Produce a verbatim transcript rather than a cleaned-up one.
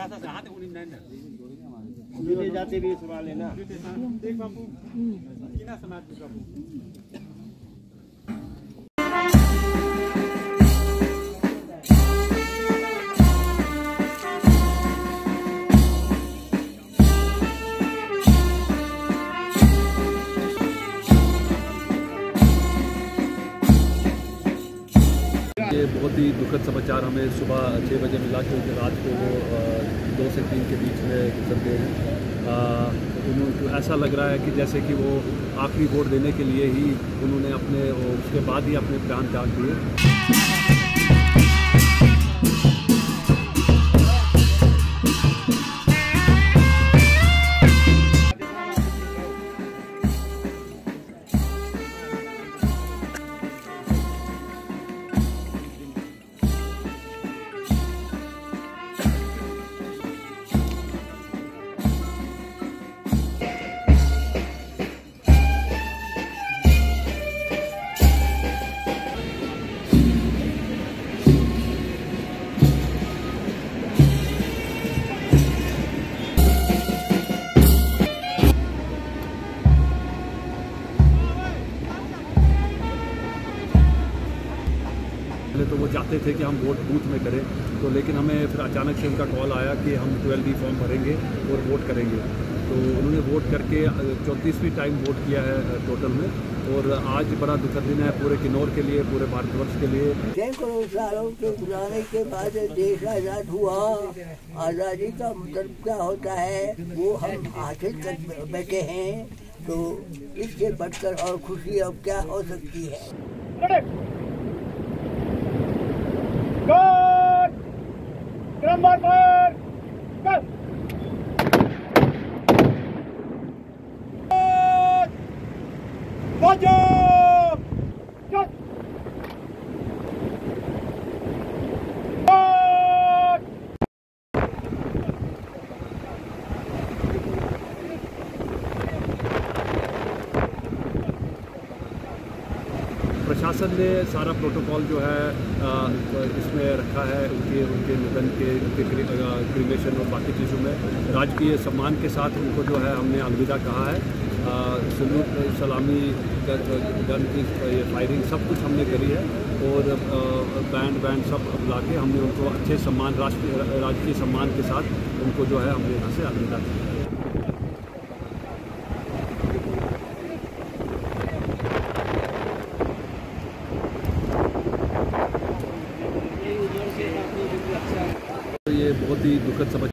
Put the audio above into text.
जाते भी सवाल है ना। देख बापू समाज ये बहुत ही दुखद समाचार हमें सुबह छः बजे मिला क्योंकि रात को वो दो से तीन के बीच में गुजर गए हैं। उनको ऐसा लग रहा है कि जैसे कि वो आखिरी वोट देने के लिए ही उन्होंने अपने उसके बाद ही अपने प्राण त्याग दिए। पहले तो वो चाहते थे कि हम वोट बूथ में करें, तो लेकिन हमें फिर अचानक से उनका कॉल आया कि हम ट्वेल्व डी फॉर्म भरेंगे और वोट करेंगे। तो उन्होंने वोट करके चौंतीसवीं टाइम वोट किया है टोटल में, और आज बड़ा दुखद दिन है पूरे किन्नौर के लिए, पूरे भारतवर्ष के लिए। सैकड़ों सालों के गुजारे के बाद देश आज़ाद हुआ। आज़ादी का मतलब क्या होता है वो हम हासिल कर बैठे हैं, तो इससे बढ़कर और खुशी अब क्या हो सकती है। क्रमवार पर कर बाजो कर प्रशासन ने सारा प्रोटोकॉल जो है इसमें रखा है, उनके उनके निधन के उनके क्रीमेशन और बाकी चीज़ों में राजकीय सम्मान के साथ उनको जो है हमने अलविदा कहा है। सलूट सलामी गन की फायरिंग सब कुछ हमने करी है, और बैंड बैंड सब बुला के हमने उनको अच्छे सम्मान राष्ट्रीय राजकीय सम्मान के साथ उनको जो है हमने यहाँ से अलविदा किया। ये बहुत ही दुखद समाचार